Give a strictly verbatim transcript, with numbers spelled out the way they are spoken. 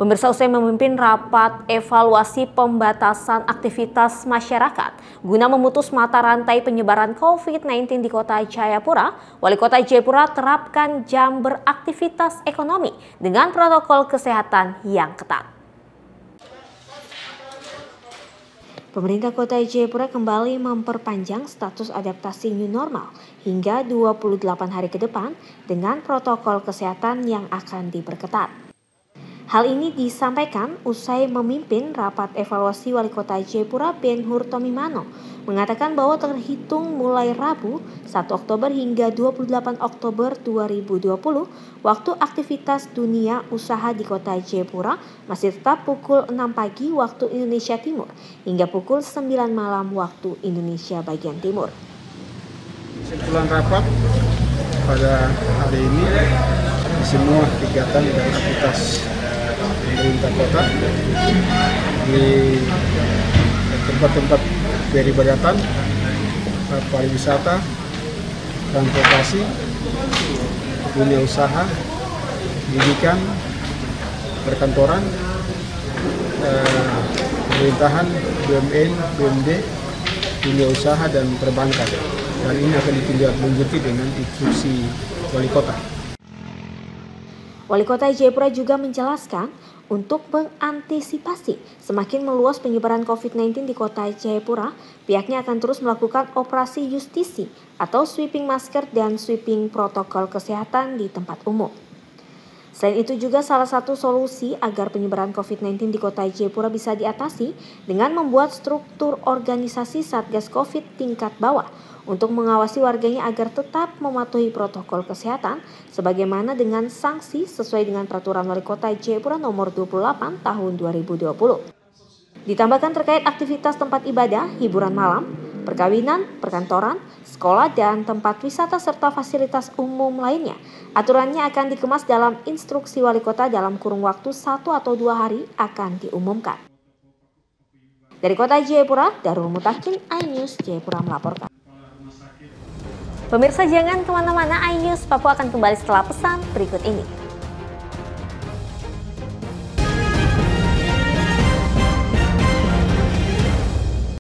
Pemirsa, usai memimpin rapat evaluasi pembatasan aktivitas masyarakat guna memutus mata rantai penyebaran covid sembilan belas di Kota Jayapura, Wali Kota Jayapura terapkan jam beraktivitas ekonomi dengan protokol kesehatan yang ketat. Pemerintah Kota Jayapura kembali memperpanjang status adaptasi new normal hingga dua puluh delapan hari ke depan dengan protokol kesehatan yang akan diperketat. Hal ini disampaikan usai memimpin rapat evaluasi Wali Kota Jayapura Ben Hur Tomimano, mengatakan bahwa terhitung mulai Rabu satu Oktober hingga dua puluh delapan Oktober dua ribu dua puluh, waktu aktivitas dunia usaha di Kota Jayapura masih tetap pukul enam pagi waktu Indonesia Timur hingga pukul sembilan malam waktu Indonesia bagian Timur. Kesimpulan rapat pada hari ini, semua kegiatan dan aktivitas pemerintah kota di tempat-tempat peribadatan, pariwisata, transportasi, dunia usaha, pendidikan, perkantoran, eh, pemerintahan, B U M N, B U M D, dunia usaha dan perbankan. Dan ini akan ditindaklanjuti dengan instruksi wali kota. Wali Kota Jayapura juga menjelaskan untuk mengantisipasi semakin meluas penyebaran covid sembilan belas di Kota Jayapura, pihaknya akan terus melakukan operasi justisi atau sweeping masker dan sweeping protokol kesehatan di tempat umum. Selain itu juga salah satu solusi agar penyebaran covid sembilan belas di Kota Jayapura bisa diatasi dengan membuat struktur organisasi Satgas Covid tingkat bawah untuk mengawasi warganya agar tetap mematuhi protokol kesehatan sebagaimana dengan sanksi sesuai dengan peraturan Wali Kota Jayapura nomor dua puluh delapan tahun dua ribu dua puluh. Ditambahkan terkait aktivitas tempat ibadah, hiburan malam, perkawinan, perkantoran, sekolah, dan tempat wisata serta fasilitas umum lainnya. Aturannya akan dikemas dalam instruksi Wali Kota dalam kurun waktu satu atau dua hari akan diumumkan. Dari Kota Jayapura, Darul Mutakin, iNews Jayapura melaporkan. Pemirsa, jangan kemana-mana, iNews Papua akan kembali setelah pesan berikut ini.